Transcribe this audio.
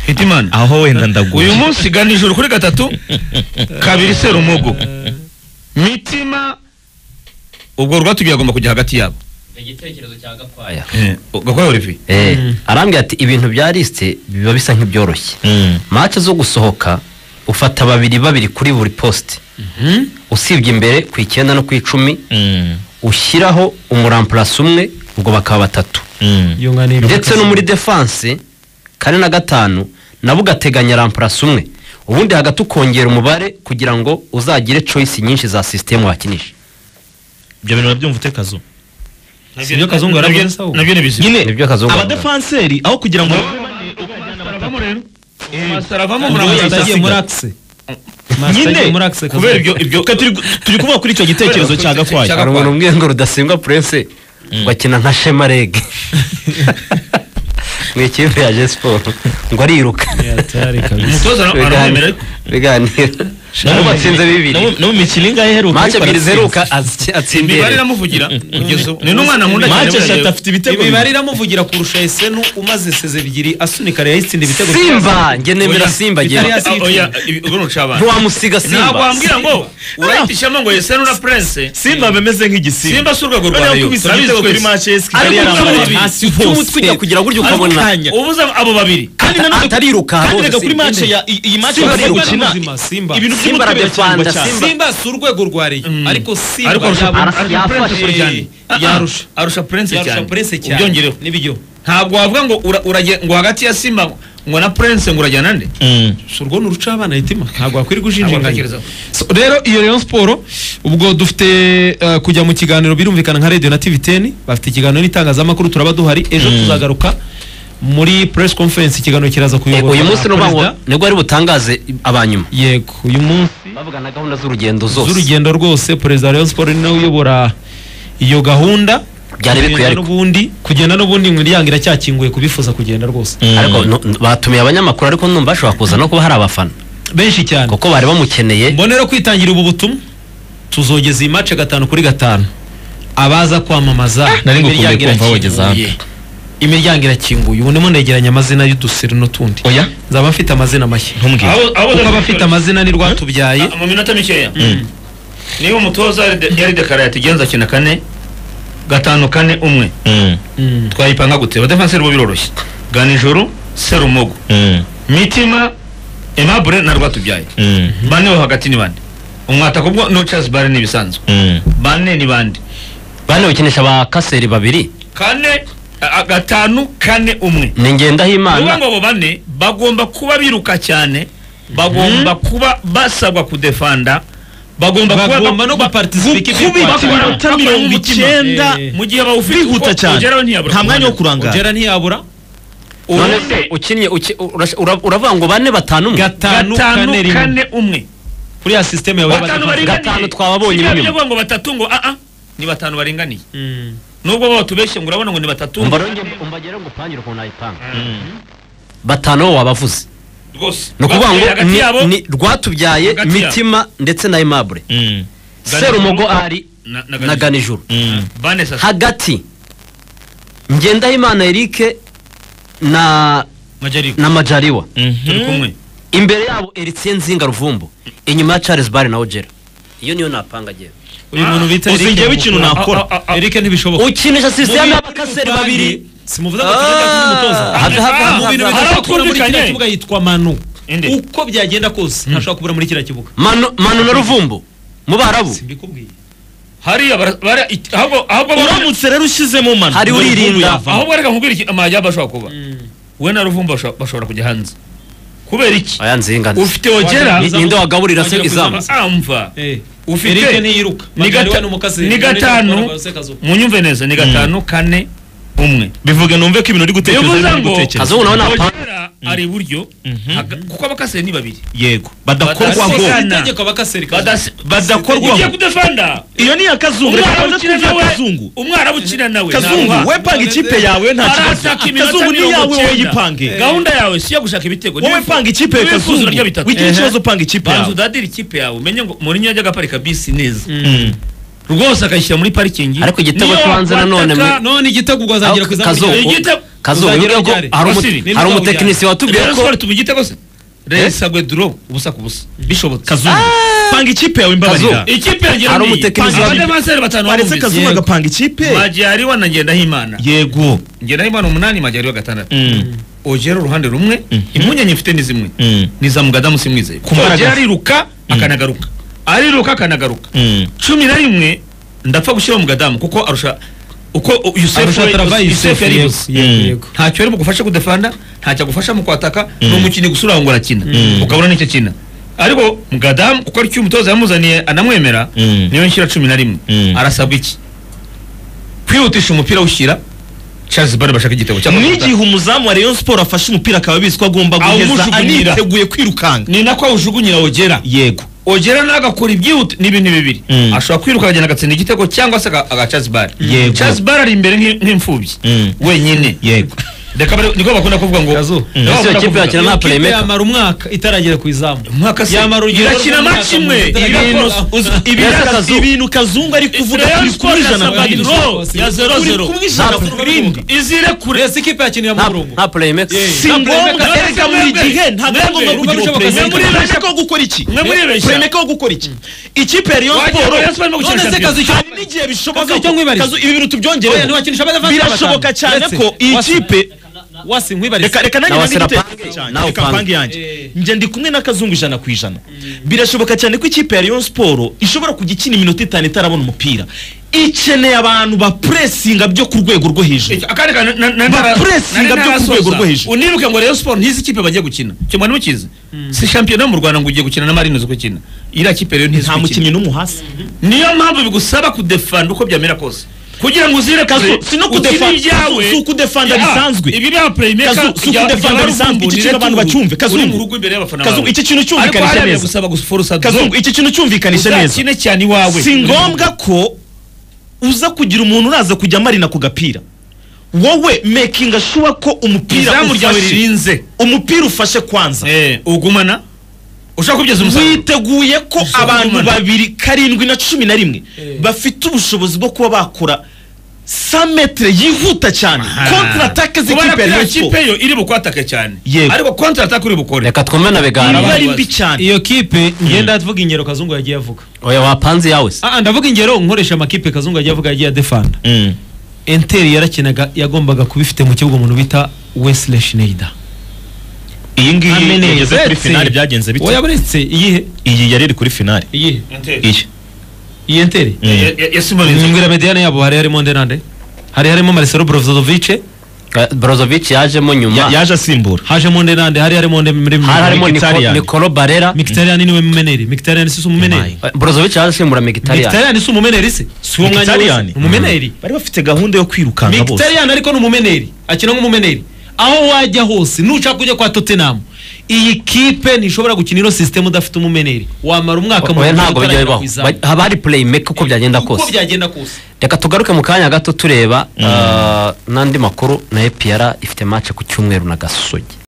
Hitimana aho wenda ndaguye uyu munsi ganijuru kuri gatatu kabiri Serumogo Mitima ubwo rwatugiye agomba kujya hagati yabo igitekerezo cya Gakwaya Gakwaya Olivier arambye ati ibintu bya liste biba bisa nk'ibyoroshye match zo gusohoka ufata babiri kuri buri poste usibye imbere ku 9 no ku 10 ushyiraho umuramplace umwe ubwo bakaba batatu ndetse no muri defense kane na gatanu nabo gateganya ramplace umwe ubundi hagati ukongera umubare kugira ngo uzagire choice nyinshi za system wakinisha ibyo bintu babyumva utekazo nabyo kazungu arabizi nabyo nibizima nibyo kazungu aba defenseri aho kugira ngo Saravamo muragiye muri axe nyine kubera ibyo turi kuvuga kuri icyo gitekerezo cya Gakwaya hari umuntu umwe ngo Rudasingwa Prince bakina nka Shema Reg mwikipe ya J-Sport ngo ariruka umutoza aramemera biganira nabo batsinze bibiri no mikino ingahe heruka match abiri zeruka atsindira bari namuvugira kugezo ni numwana nkunda cyane match shata afite ibitego bari namuvugira kurusha Esenu umaze seze bigiri asunika rero yitsinda ibitego Simba nge nemera Simba gera oya ubwo caba ntiwamusiga Simba ntabwo wambwira ngo urayitishamo ngo Esenu na Prince Simba bemeze nk'igisimba Simba surwego rwayo turabitego kuri match eski ari yarambaye hasi umutwe kugira buryo ukabona ubuza abo babiri kandi atariruka hose kuri match ya iyi match yo gukina ibintu Simba defanda Simba surwego rwari ariko Simba arusha Prince cyane ubyongereho nibyo ntabwo wavuga ngo urage ngo hagati ya Simba ngo na Prince ngo urajyana nde surwo nuruca abana Hitima ntabwo akwiri gushinjinganya rero iyo Rayon Sport ubwo dufite kujya mu kiganiro birumvikana nka Radio na TV10 bafite ikiganiro n'itangazamakuru turaba duhari ejo tuzagaruka muri press conference ikiganiro kiraza kuyobora uyu munsi nibwo ari butangaze abanyuma yego uyu munsi bavugana gahunda z'urugendo rwose president Rayon Sport ni nawe uyobora iyo gahunda byari bikwiye ariko kugenda n'ubundi imiryango iracyakinguye kubifuza kugenda rwose ariko batumiye abanyamakuru ariko numva bashobora kuza no kuba hari abafana benshi cyane kuko bari bamukeneye mbonero kwitangira ubu butumwa tuzogeza iyi match 5-5 abaza kwamamaza nari ngukumbuye kumva wogeza hano imiryango irakinguye ubu ndimo ndegeranya amazina y'udusiri n'utundi oya nzaba mfite amazina mashya ntumbwire kuko abafite amazina ni rwatubyaye mu minota mikeya niba umutoza yari dekara yatigenza kina 4-5-4-1 twayipanga gute abadefenseri bo biroroshye Ganijoro Serumogo Mitima Aimable na rwatubyaye bane bo hagati ni bande umwataka ubwo no Charles Bare ni bisanzwe bane ni bande bane ukinisha ba Kaseri babiri 5-4-1 ni Ngendahimana uvuga ngo bane bagomba kuba biruka cyane bagomba kuba basabwa kudefanda bagomba no guparticiper iminota 90 mu gihe bawufite bihuta cyane nta mwanya wo kurangara ugera ntiyabura none ukinnye uravuga ngo 5-4-1 kuri ya system yawe gatanu twababonye inyuma ngo batatu ngo ni batanu baringaniye nubwo bo tubeshye ngo urabona ngo ni batatu umbagere ngo pangire ko nayipanga batanu wabavuze rwose no kuvuga ngo ni rwatubyaye Mitima ndetse na Aimable Serumogo ari na Ganijuru hagati Ngendahimana Eric na Majaliwa imbere yabo Eritien Nzinga Ruvumbo inyuma ya Charles Bare na Ojera iyo niyo napanga je uyu muntu bita uzingiye ikintu nakora Eric ntibishoboka ukinisha system y'abakaseri babiri simuvuza ko tujya kumutoza mu bintu bizakora muri kiriya kibuga yitwa Manu uko byagenda kose ntashobora kubura muri kiriya kibuga Manu na Ruvumbo mu Barabu simbikubwiye hariya ahubwo uramutse rero ushyizemo Manu hari uririnda ahubwo reka nkubwire iki amajyaba ashobora kuba we na Ruvumbo bashobora kujya hanze kubera iki aya Nzinga ufite Ojera ninde wagaburira se izamu amva ufite Eric niyiruka ni 5 munyumve neza ni 5-4-1 bivuge numve ko ibintu uri gutekereza kazo naona ari buryo kuko abakaseri ni babiri yego badakorwa ngo itegeko abakaseri badakorwa ugiye kudefanda iyo ni akazungu reka kazungu umwarabu ukina nawe kazungu we panga ikipe yawe nta kibazo kazungu ni yawe woyipange gahunda yawe si yo gushaka ibitego wowe panga ikipe yawe kazungu wigira ikibazo panga ikipe yawe banzu dadira ikipe yawe umenye ngo muri nyajya gaparika bisi neza rwose akayishyira muri parikingi ariko igitego cyanze none igitego ugazagira kuzamura Kazuba Uzagera bivuga ko ryari? hari Wasiri, hari umutekinisiye watubwiye Rayon ko Sport tubigite gose Resagwe draw ubusa ku busa bishobotse Kazuba panga ikipe yawe imbabarira ikipe yagira Hari umutekinisiye abademanseri batanu baretse Kazuba bamubise agapanga ikipe Majari wa Ngendahimana yego Ngendahimana 8 Majari wa 6 Ojero uruhande rumwe impunye nyifite ni zimwe niza Mugadamu simwizeye Ojero ariruka akanagaruka akanagaruka 11 ndapfa gushyira Mugadamu kuko arusha uko Yusef yaribuze yego ntacyo ari bugufasha kudefanda ntacyo agufasha mu kwataka no mukini gusura ngo arakina ukabona nicyo kina ariko Mugadamu kuko ari cyo umutoza yamuzaniye anamwemera niyo nshyira 11 arasabwa iki kwihutisha umupira ushyira Charles Bare bashaka igitego cyangwa n'igihe umuzamu wa Rayon Sport afashe umupira akaba bizwa agomba guheza aniteguye kwirukanga ni nako awujugunyira Ogera yego Ogera nagakora ibyihute n'ibintu bibiri ashobora kwiruka agenda agatsinda igitego cyangwa se aga Charles Bare Charles Bare ari imbere nk'imfubyi wenyine yego reka niko bakunda kuvuga ngo ese ikipe yakina nta playmaker yamara umwaka itaragera ku izamu umwaka se yamara urugero irakina match imwe ibintu Kazungu ari kuvuga kuri kumwijana ya 0-0 izire kure ese ikipe yakina mu murongo nta playmaker si ngombwa erega muri gihe ntabwo ari ngombwa kugira playmaker ko gukora iki playmaker ko gukora iki ikipe ya Rayon Sport none se Kazu hari n'igihe bishoboka icyo nkwibariza. Kazu ibi bintu tubyongere ntiwakinisha abadafana birashoboka cyane ko iyi kipe wasi nkwibariza reka nanjye Nawasira ndigite pange, cyane nawe reka pange. pange yanjye njye ndi kumwe na Kazungu 100%. Birashoboka cyane ko ikipe ya Rayon Sport ishobora kugikina iminota 5 itarabona umupira ikeneye abantu ba pressinga byo ku rwego rwo hejuru akari pressinga byo ku rwego rwo hejuru uniruke ngo Rayon Sport ntizi ikipe bagiye gukina cyo mwani mukize si champion mu Rwanda ngo ugiye gukina na Marines uko kina ira kipe rero ntizi nta mukinnyi n'umuhasi niyo mpamvu bigusaba kudefend uko byamera kose kugira ngo uzire Kazu sino kudefanda bisanzwe ibi bya playmaker Kazu si kudefanda bisanzwe iki kintu abantu bacyumve Kazungu mu rugo imbere y'abafana Kazungu iki kintu cyumvikanisha neza gusaba guforsa Kazungu iki kintu cyumvikanisha neza kine cyane iwawe si ngombwa ko uza kugira umuntu uraza kujya marina ku gapira wowe making sure ko umupira ufashe umupira ufashe kwanza ugumana ushaka kugeza umusaruro witeguye ko abantu babiri 7 na 11 bafite ubushobozi bwo kuba bakora 100 metre yihuta cyane contre attaque z'ikipe ya kipe yo iri bukwataka cyane Yego. ariko contre attaque uri bukore reka twumve na begana ari mbi cyane iyo kipe ngenda avuga ingero Kazungu yagiye avuga oya wapanze yawe se ndavuga ingero nkoresha amakipe Kazungu yagiye avuga yagiye defanda Inter yarakinaga yagombaga kubifite mu kibuga umuntu bita Wesley Schneider iyi ngiyi yageze kuri finale byagenze bite oya buretse iyi yari kuri finale iyi Inter nyimbwira mediane yabo hari harimo ndenande hari harimo Marcelo Brozovic Brozovic yajemo nyuma yaje asimbura hajemo ndenande hari harimo harimo Nicolo Barella Mkhitaryan niwe mumeneri Mkhitaryan si umumeneri Brozovic yaje asimbura Mkhitaryan si umumeneri se si uwo mwanya wose umumeneri bari bafite gahunda yo kwirukanga bose Mkhitaryan ariko ni umumeneri akina nk'umumeneri aho wajya hose nushaka kujya kwa Tottenham iyi kipe ntishobora gukina ino system udafite umumeneri wamara umwaka mu ntabwo bijya bibaho haba hari playmaker uko byagenda kose reka tugaruke mu kanya gato tureba n'andi makuru na EPR ifite match ku cyumweru na Gasogi